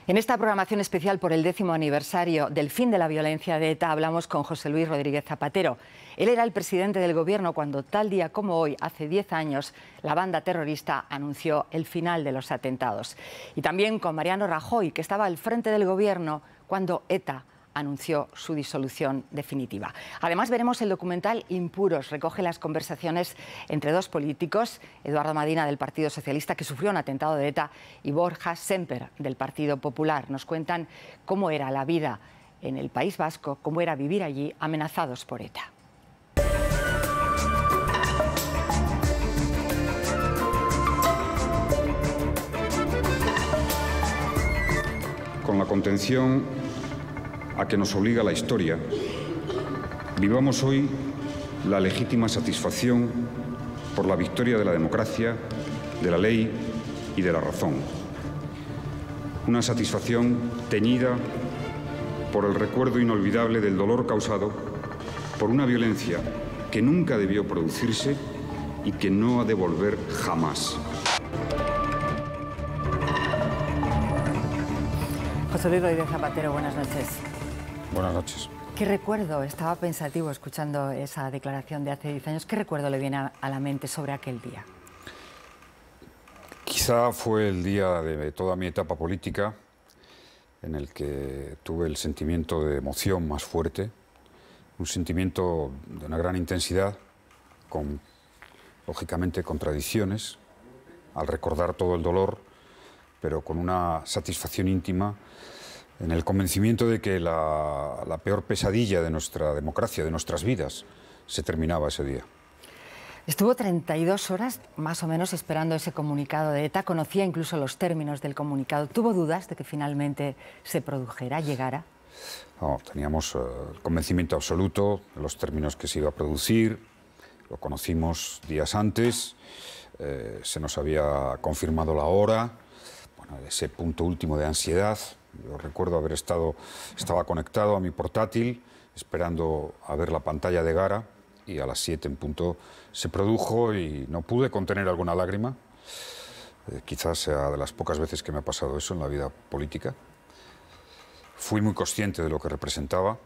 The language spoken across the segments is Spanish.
En esta programación especial por el 10º aniversario del fin de la violencia de ETA hablamos con José Luis Rodríguez Zapatero. Él era el presidente del Gobierno cuando, tal día como hoy, hace 10 años, la banda terrorista anunció el final de los atentados. Y también con Mariano Rajoy, que estaba al frente del Gobierno cuando ETA anunció su disolución definitiva. Además, veremos el documental Impuros. Recoge las conversaciones entre dos políticos, Eduardo Madina, del Partido Socialista, que sufrió un atentado de ETA, y Borja Sémper, del Partido Popular. Nos cuentan cómo era la vida en el País Vasco, cómo era vivir allí amenazados por ETA. Con la contención a que nos obliga la historia, vivamos hoy la legítima satisfacción por la victoria de la democracia, de la ley y de la razón. Una satisfacción teñida por el recuerdo inolvidable del dolor causado por una violencia que nunca debió producirse y que no ha de volver jamás. José Luis Rodríguez Zapatero, buenas noches. Buenas noches. ¿Qué recuerdo? Estaba pensativo escuchando esa declaración de hace 10 años. ¿Qué recuerdo le viene a la mente sobre aquel día? Quizá fue el día de toda mi etapa política en el que tuve el sentimiento de emoción más fuerte, un sentimiento de una gran intensidad, con, lógicamente, contradicciones, al recordar todo el dolor, pero con una satisfacción íntima en el convencimiento de que la peor pesadilla de nuestra democracia, de nuestras vidas, se terminaba ese día. Estuvo 32 horas, más o menos, esperando ese comunicado de ETA. Conocía incluso los términos del comunicado. ¿Tuvo dudas de que finalmente se produjera, llegara? No, teníamos el convencimiento absoluto de los términos que se iba a producir. Lo conocimos días antes. Se nos había confirmado la hora. Bueno, ese punto último de ansiedad. Yo recuerdo estaba conectado a mi portátil, esperando a ver la pantalla de Gara, y a las 7 en punto se produjo y no pude contener alguna lágrima. Quizás sea de las pocas veces que me ha pasado eso en la vida política. Fui muy consciente de lo que representaba,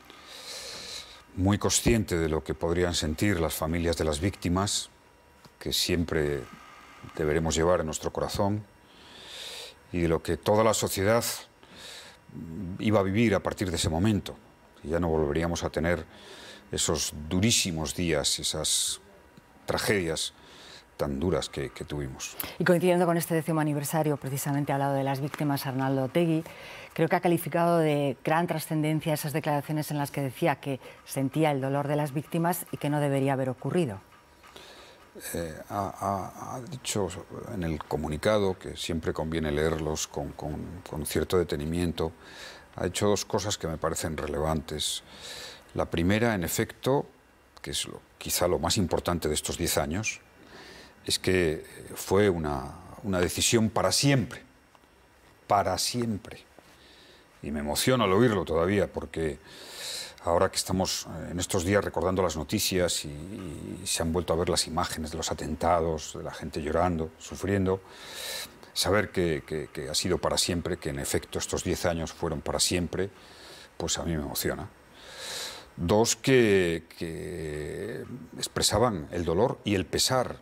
muy consciente de lo que podrían sentir las familias de las víctimas, que siempre deberemos llevar en nuestro corazón, y de lo que toda la sociedad iba a vivir a partir de ese momento. Ya no volveríamos a tener esos durísimos días, esas tragedias tan duras que tuvimos. Y coincidiendo con este 10º aniversario, precisamente ha hablado de las víctimas Arnaldo Otegi. Creo que ha calificado de gran trascendencia esas declaraciones en las que decía que sentía el dolor de las víctimas y que no debería haber ocurrido. Ha dicho en el comunicado, que siempre conviene leerlos con cierto detenimiento, ha dicho dos cosas que me parecen relevantes. La primera, en efecto, que es quizá lo más importante de estos 10 años, es que fue una decisión para siempre, para siempre. Y me emociona al oírlo todavía, porque ahora que estamos en estos días recordando las noticias y se han vuelto a ver las imágenes de los atentados, de la gente llorando, sufriendo, saber que ha sido para siempre, que en efecto estos 10 años fueron para siempre, pues a mí me emociona. Dos, que expresaban el dolor y el pesar,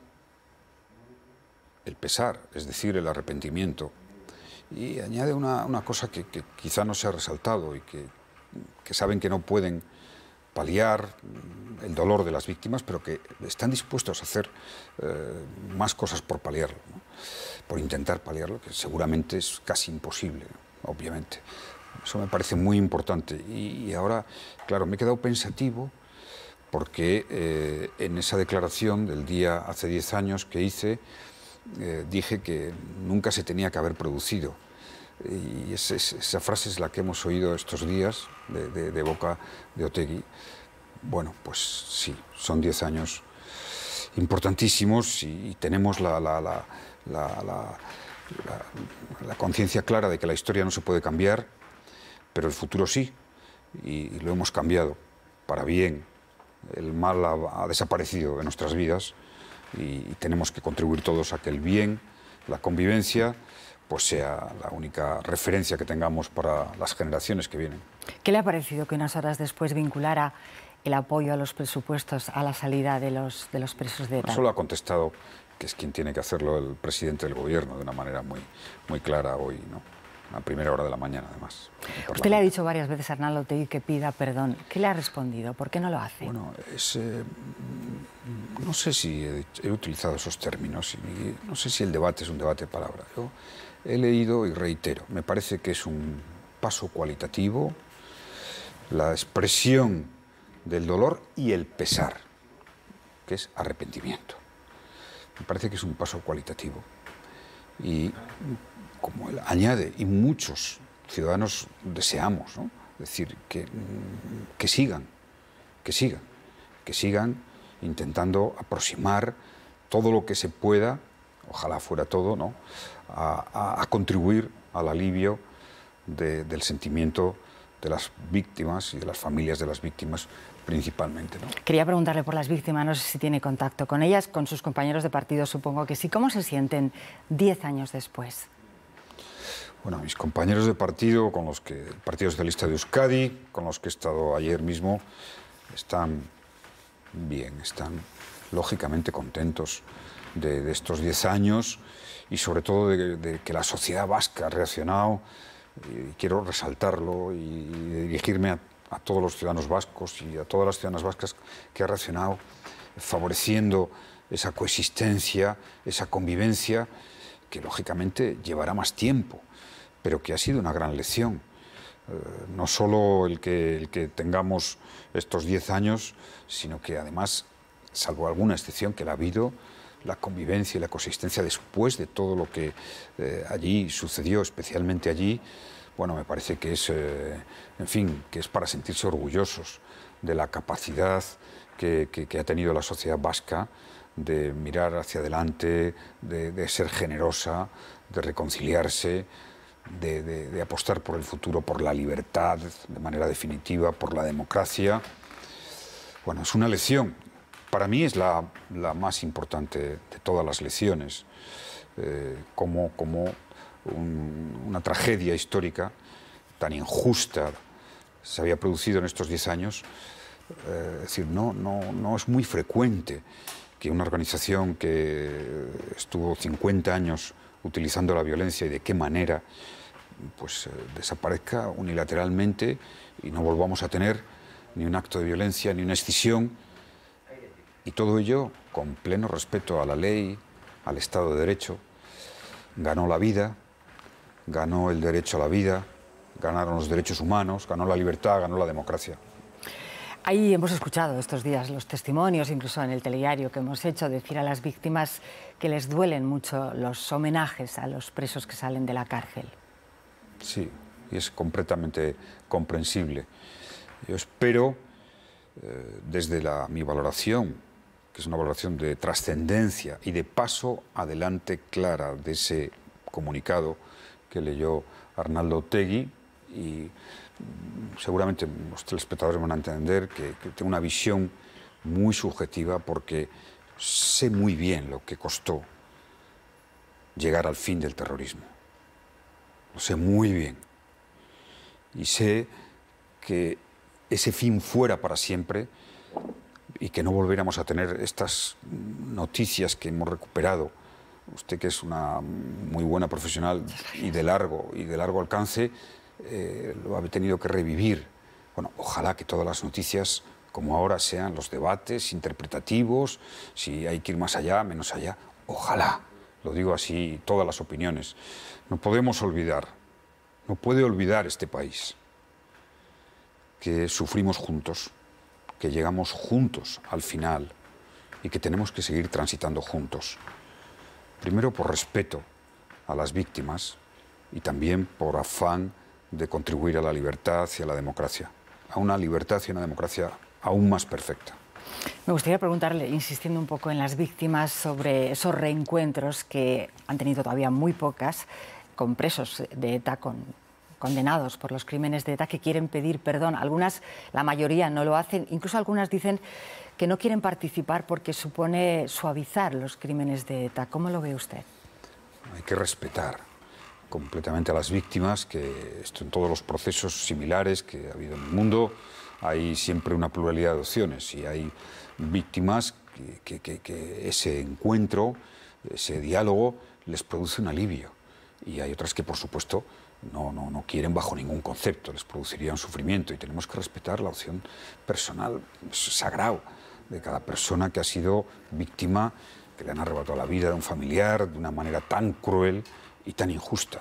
es decir, el arrepentimiento. Y añade una cosa que quizá no se ha resaltado y que saben que no pueden paliar el dolor de las víctimas, pero que están dispuestos a hacer más cosas por paliarlo, ¿no? Por intentar paliarlo, que seguramente es casi imposible, obviamente. Eso me parece muy importante. Y ahora, claro, me he quedado pensativo porque en esa declaración del día hace 10 años que hice, dije que nunca se tenía que haber producido. Y esa frase es la que hemos oído estos días de boca de Otegi. Bueno, pues sí, son 10 años importantísimos y tenemos la conciencia clara de que la historia no se puede cambiar, pero el futuro sí, y lo hemos cambiado para bien. El mal ha desaparecido de nuestras vidas y tenemos que contribuir todos a que el bien, la convivencia, pues sea la única referencia que tengamos para las generaciones que vienen. ¿Qué le ha parecido que unas horas después vinculara el apoyo a los presupuestos a la salida de los presos de ETA? Solo ha contestado que es quien tiene que hacerlo el presidente del gobierno de una manera muy clara hoy, ¿no? A primera hora de la mañana, además. Usted le ha dicho varias veces a Arnaldo Otegi que pida perdón. ¿Qué le ha respondido? ¿Por qué no lo hace? Bueno, no sé si he utilizado esos términos, y no sé si el debate es un debate de palabras. Yo he leído y reitero, me parece que es un paso cualitativo, la expresión del dolor y el pesar, que es arrepentimiento. Me parece que es un paso cualitativo. Y como él añade, y muchos ciudadanos deseamos, ¿no? Decir, que sigan intentando aproximar todo lo que se pueda, ojalá fuera todo, ¿no? a contribuir al alivio del sentimiento de las víctimas y de las familias de las víctimas principalmente, ¿no? Quería preguntarle por las víctimas, no sé si tiene contacto con ellas, con sus compañeros de partido, supongo que sí. ¿Cómo se sienten 10 años después? Bueno, mis compañeros de partido, el Partido Socialista de Euskadi, con los que he estado ayer mismo, están bien, están lógicamente contentos de estos 10 años y sobre todo de que la sociedad vasca ha reaccionado, y quiero resaltarlo y dirigirme a todos los ciudadanos vascos y a todas las ciudadanas vascas que ha reaccionado favoreciendo esa coexistencia, esa convivencia que lógicamente llevará más tiempo, pero que ha sido una gran lección. No solo el que tengamos estos 10 años, sino que además, salvo alguna excepción que la ha habido, la convivencia y la coexistencia después de todo lo que allí sucedió, especialmente allí, bueno, me parece que es, en fin, que es para sentirse orgullosos de la capacidad que ha tenido la sociedad vasca de mirar hacia adelante, de ser generosa, de reconciliarse, de apostar por el futuro, por la libertad de manera definitiva, por la democracia. Bueno, es una lección. Para mí es la más importante de todas las lecciones, como una tragedia histórica tan injusta se había producido en estos 10 años. Es decir, no es muy frecuente que una organización que estuvo 50 años utilizando la violencia y de qué manera, pues desaparezca unilateralmente y no volvamos a tener ni un acto de violencia ni una escisión, y todo ello con pleno respeto a la ley, al Estado de Derecho. Ganó la vida, ganó el derecho a la vida, ganaron los derechos humanos, ganó la libertad, ganó la democracia. Ahí hemos escuchado estos días los testimonios, incluso en el telediario que hemos hecho, decir a las víctimas que les duelen mucho los homenajes a los presos que salen de la cárcel. Sí, y es completamente comprensible. Yo espero, desde mi valoración, que es una valoración de trascendencia y de paso adelante clara de ese comunicado que leyó Arnaldo Otegi, y seguramente los telespectadores van a entender que tengo una visión muy subjetiva porque sé muy bien lo que costó llegar al fin del terrorismo. Lo sé muy bien. Y sé que ese fin fuera para siempre y que no volviéramos a tener estas noticias que hemos recuperado. Usted, que es una muy buena profesional y de largo alcance, lo ha tenido que revivir. Bueno, ojalá que todas las noticias, como ahora, sean los debates interpretativos, si hay que ir más allá, menos allá. Ojalá, lo digo así, todas las opiniones. No podemos olvidar, no puede olvidar este país que sufrimos juntos, que llegamos juntos al final y que tenemos que seguir transitando juntos. Primero por respeto a las víctimas y también por afán de contribuir a la libertad y a la democracia, a una libertad y una democracia aún más perfecta. Me gustaría preguntarle, insistiendo un poco en las víctimas, sobre esos reencuentros que han tenido todavía muy pocas con presos de ETA, condenados por los crímenes de ETA, que quieren pedir perdón. Algunas, la mayoría, no lo hacen. Incluso algunas dicen que no quieren participar porque supone suavizar los crímenes de ETA. ¿Cómo lo ve usted? Hay que respetar completamente a las víctimas, que esto en todos los procesos similares que ha habido en el mundo hay siempre una pluralidad de opciones y hay víctimas que ese encuentro, ese diálogo les produce un alivio y hay otras que por supuesto no quieren bajo ningún concepto, les produciría un sufrimiento y tenemos que respetar la opción personal, sagrado, de cada persona que ha sido víctima, que le han arrebatado la vida de un familiar de una manera tan cruel y tan injusta.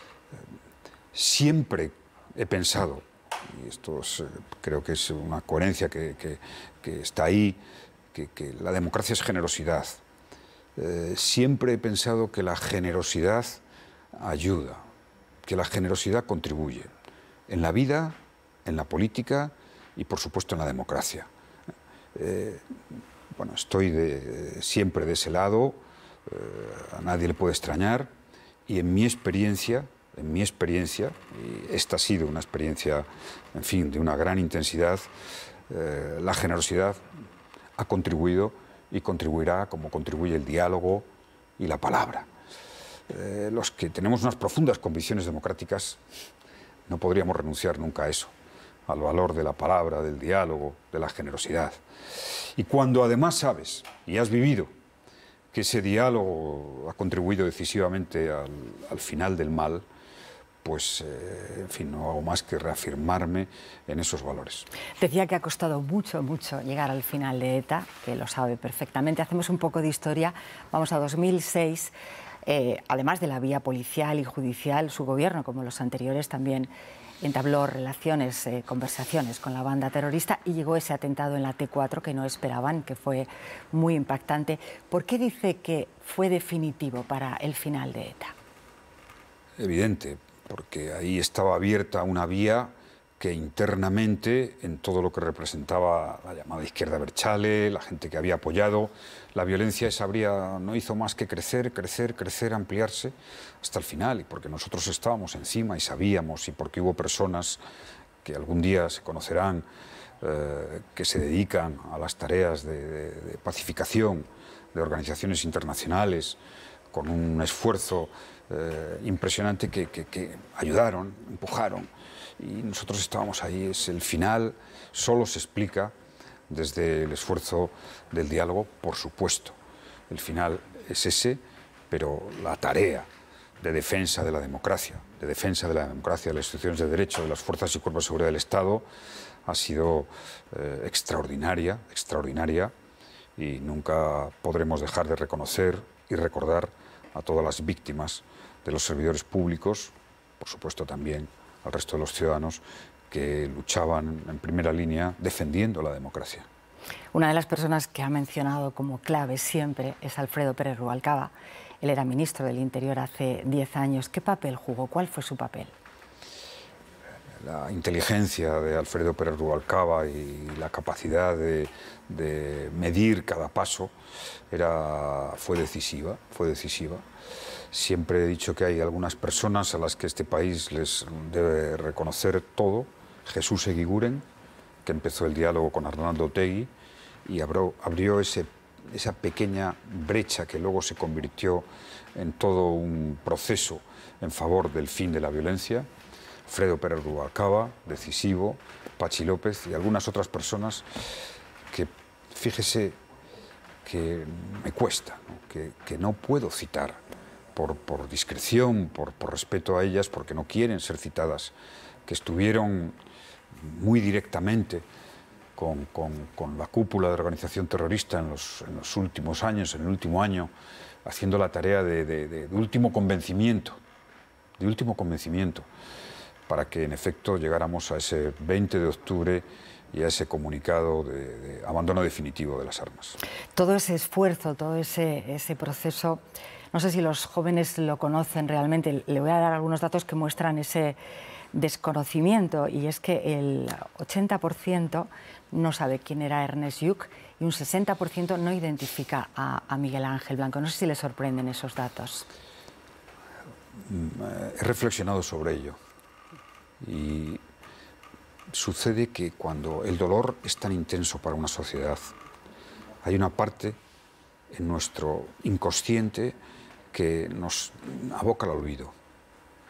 Siempre he pensado, y esto creo que es una coherencia que está ahí, que la democracia es generosidad. Siempre he pensado que la generosidad ayuda, que la generosidad contribuye en la vida, en la política y por supuesto en la democracia. Bueno, estoy siempre de ese lado, a nadie le puede extrañar y en mi experiencia, y esta ha sido una experiencia, en fin, de una gran intensidad, la generosidad ha contribuido y contribuirá como contribuye el diálogo y la palabra. Los que tenemos unas profundas convicciones democráticas no podríamos renunciar nunca a eso, al valor de la palabra, del diálogo, de la generosidad. Y cuando además sabes y has vivido que ese diálogo ha contribuido decisivamente al final del mal, pues, en fin, no hago más que reafirmarme en esos valores. Decía que ha costado mucho llegar al final de ETA, que lo sabe perfectamente. Hacemos un poco de historia, vamos a 2006. Además de la vía policial y judicial, su gobierno, como los anteriores, también entabló relaciones, conversaciones con la banda terrorista y llegó ese atentado en la T4 que no esperaban, que fue muy impactante. ¿Por qué dice que fue definitivo para el final de ETA? Evidente, porque ahí estaba abierta una vía que internamente, en todo lo que representaba la llamada izquierda abertzale, la gente que había apoyado la violencia, esa vía no hizo más que crecer, ampliarse hasta el final, y porque nosotros estábamos encima y sabíamos, y porque hubo personas que algún día se conocerán, que se dedican a las tareas de pacificación de organizaciones internacionales, con un esfuerzo impresionante que ayudaron, empujaron, y nosotros estábamos ahí. Es el final, solo se explica desde el esfuerzo del diálogo, por supuesto. El final es ese, pero la tarea de defensa de la democracia, de las instituciones de derecho, de las fuerzas y cuerpos de seguridad del Estado, ha sido extraordinaria, y nunca podremos dejar de reconocer y recordar a todas las víctimas de los servidores públicos, por supuesto también al resto de los ciudadanos que luchaban en primera línea defendiendo la democracia. Una de las personas que ha mencionado como clave siempre es Alfredo Pérez Rubalcaba. Él era ministro del Interior hace 10 años. ¿Qué papel jugó? ¿Cuál fue su papel? La inteligencia de Alfredo Pérez Rubalcaba y la capacidad de medir cada paso fue decisiva. Siempre he dicho que hay algunas personas a las que este país les debe reconocer todo. Jesús Eguiguren, que empezó el diálogo con Arnaldo Otegi y abrió esa pequeña brecha que luego se convirtió en todo un proceso en favor del fin de la violencia. Alfredo Pérez Rubalcaba, decisivo, Pachi López y algunas otras personas que, fíjese, que me cuesta, ¿no? Que no puedo citar por discreción, por respeto a ellas, porque no quieren ser citadas, que estuvieron muy directamente con la cúpula de organización terrorista en los últimos años, en el último año, haciendo la tarea de último convencimiento, para que en efecto llegáramos a ese 20 de octubre y a ese comunicado de abandono definitivo de las armas. Todo ese esfuerzo, todo ese proceso, no sé si los jóvenes lo conocen realmente. Le voy a dar algunos datos que muestran ese desconocimiento, y es que el 80% no sabe quién era Ernest Lluch y un 60% no identifica a Miguel Ángel Blanco. No sé si le sorprenden esos datos. He reflexionado sobre ello y sucede que cuando el dolor es tan intenso para una sociedad, hay una parte en nuestro inconsciente que nos aboca al olvido.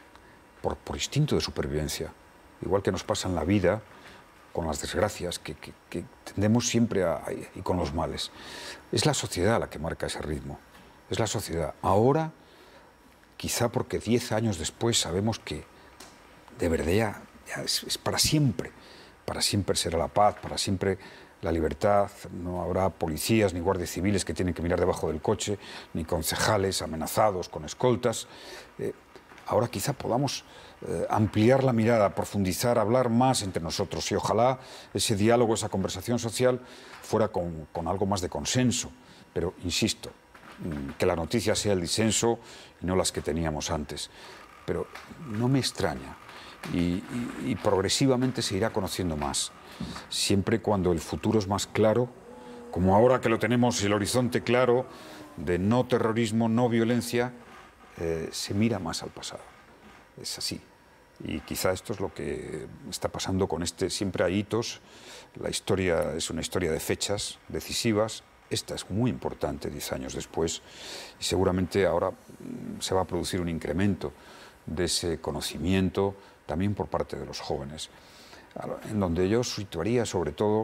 por instinto de supervivencia, igual que nos pasa en la vida con las desgracias que tendemos siempre y con los males. Es la sociedad la que marca ese ritmo, es la sociedad. Ahora, quizá porque 10 años después sabemos que de verdad ya es para siempre será la paz, para siempre la libertad, no habrá policías ni guardias civiles que tienen que mirar debajo del coche, ni concejales amenazados con escoltas. Ahora quizá podamos ampliar la mirada, profundizar, hablar más entre nosotros y ojalá ese diálogo, esa conversación social fuera con algo más de consenso. Pero, insisto, que la noticia sea el disenso y no las que teníamos antes. Pero no me extraña y progresivamente se irá conociendo más. Siempre cuando el futuro es más claro, como ahora que lo tenemos, el horizonte claro de no terrorismo, no violencia, se mira más al pasado. Es así. Y quizá esto es lo que está pasando con este. Siempre hay hitos. La historia es una historia de fechas decisivas. Esta es muy importante 10 años después. Y seguramente ahora se va a producir un incremento de ese conocimiento también por parte de los jóvenes, en donde yo situaría sobre todo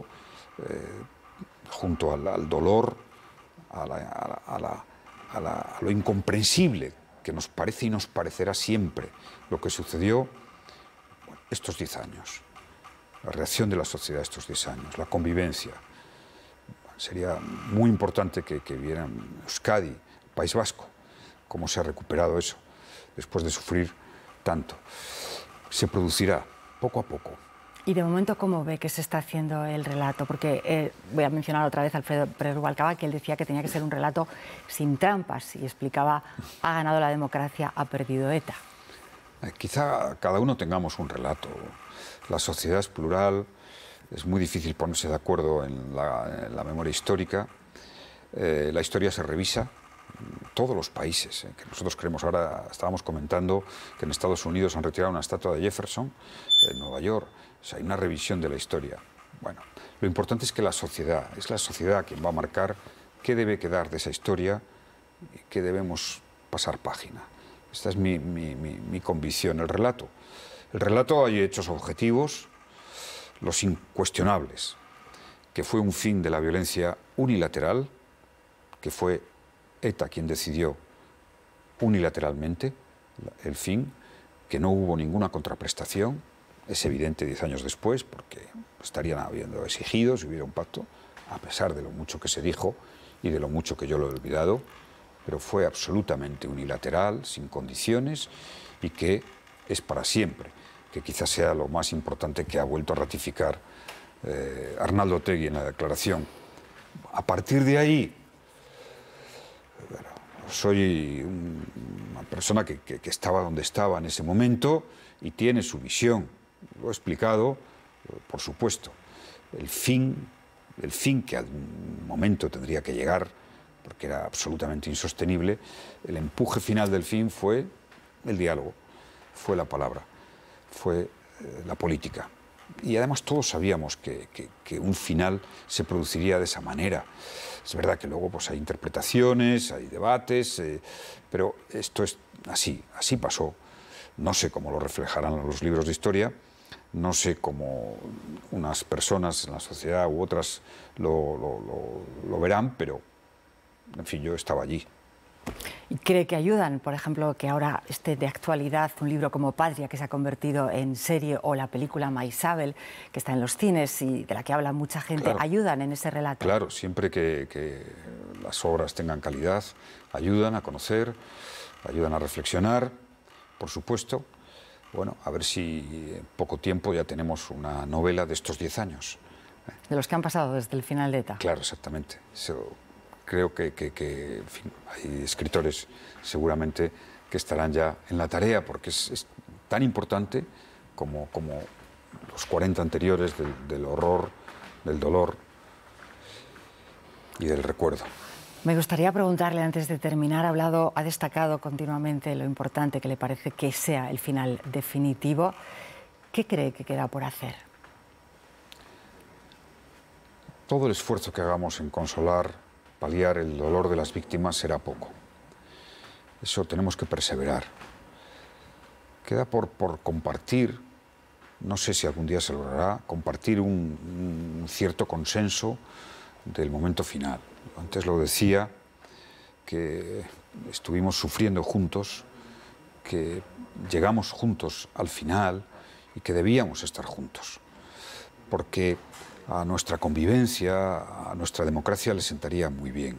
junto al dolor, a lo incomprensible que nos parece y nos parecerá siempre lo que sucedió estos 10 años, la reacción de la sociedad estos 10 años, la convivencia. Sería muy importante que vieran Euskadi, el País Vasco, cómo se ha recuperado eso después de sufrir tanto. Se producirá poco a poco. Y de momento, ¿cómo ve que se está haciendo el relato? Porque voy a mencionar otra vez a Alfredo Pérez Rubalcaba, que él decía que tenía que ser un relato sin trampas y explicaba, ha ganado la democracia, ha perdido ETA. Quizá cada uno tengamos un relato. La sociedad es plural, es muy difícil ponerse de acuerdo en la memoria histórica. La historia se revisa. Todos los países que nosotros creemos, ahora estábamos comentando que en Estados Unidos han retirado una estatua de Jefferson, en Nueva York, o sea, hay una revisión de la historia. Bueno, lo importante es que es la sociedad quien va a marcar qué debe quedar de esa historia y qué debemos pasar página. Esta es mi convicción. El relato hay hechos objetivos, los incuestionables, que fue un fin de la violencia unilateral, que fue ETA quien decidió unilateralmente el fin, que no hubo ninguna contraprestación, es evidente 10 años después, porque estarían habiendo exigido si hubiera un pacto, a pesar de lo mucho que se dijo y de lo mucho que yo lo he olvidado, pero fue absolutamente unilateral, sin condiciones, y que es para siempre, que quizás sea lo más importante que ha vuelto a ratificar Arnaldo Otegi en la declaración. A partir de ahí, soy una persona que estaba donde estaba en ese momento y tiene su visión. Lo he explicado, por supuesto. El fin que a un momento tendría que llegar, porque era absolutamente insostenible, el empuje final del fin fue el diálogo, fue la palabra, fue la política. Y además todos sabíamos que un final se produciría de esa manera. Es verdad que luego pues, hay interpretaciones, hay debates, pero esto es así pasó. No sé cómo lo reflejarán los libros de historia, no sé cómo unas personas en la sociedad u otras lo verán, pero, en fin, yo estaba allí. ¿Y cree que ayudan, por ejemplo, que ahora esté de actualidad un libro como Patria, que se ha convertido en serie, o la película Maisabel, que está en los cines y de la que habla mucha gente, claro, ayudan en ese relato? Claro, siempre que las obras tengan calidad, ayudan a conocer, ayudan a reflexionar, por supuesto. Bueno, a ver si en poco tiempo ya tenemos una novela de estos 10 años. De los que han pasado desde el final de ETA. Claro, exactamente. Creo que en fin, hay escritores seguramente que estarán ya en la tarea, porque es tan importante como los 40 anteriores del horror, del dolor y del recuerdo. Me gustaría preguntarle, antes de terminar, ha destacado continuamente lo importante que le parece que sea el final definitivo. ¿Qué cree que queda por hacer? Todo el esfuerzo que hagamos en consolar, paliar el dolor de las víctimas será poco. Eso tenemos que perseverar. queda por compartir, no sé si algún día se logrará, compartir un cierto consenso del momento final. Antes lo decía, que estuvimos sufriendo juntos, que llegamos juntos al final y que debíamos estar juntos, porque a nuestra convivencia, a nuestra democracia le sentaría muy bien.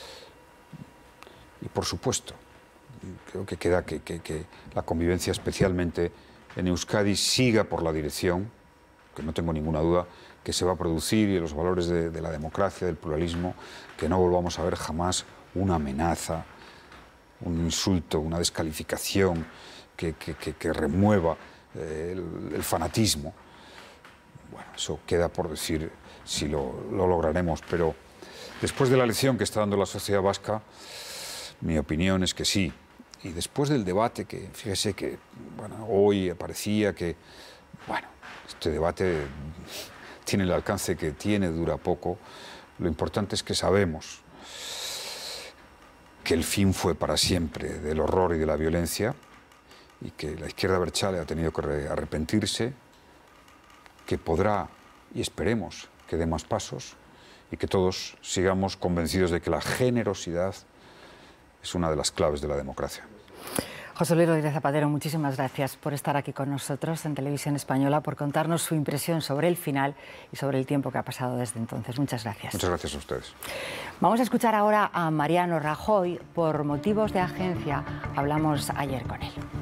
Y por supuesto, creo que queda que la convivencia, especialmente en Euskadi, siga por la dirección, que no tengo ninguna duda, que se va a producir, y los valores de la democracia, del pluralismo, que no volvamos a ver jamás una amenaza, un insulto, una descalificación que remueva el fanatismo. Bueno, eso queda por decir si lo lograremos, pero después de la lección que está dando la sociedad vasca, mi opinión es que sí. Y después del debate, que fíjese que bueno, hoy parecía que bueno, este debate tiene el alcance que tiene, dura poco, lo importante es que sabemos que el fin fue para siempre del horror y de la violencia, y que la izquierda abertzale ha tenido que arrepentirse, que podrá, y esperemos, que dé más pasos, y que todos sigamos convencidos de que la generosidad es una de las claves de la democracia. José Luis Rodríguez Zapatero, muchísimas gracias por estar aquí con nosotros en Televisión Española, por contarnos su impresión sobre el final y sobre el tiempo que ha pasado desde entonces. Muchas gracias. Muchas gracias a ustedes. Vamos a escuchar ahora a Mariano Rajoy. Por motivos de agencia hablamos ayer con él.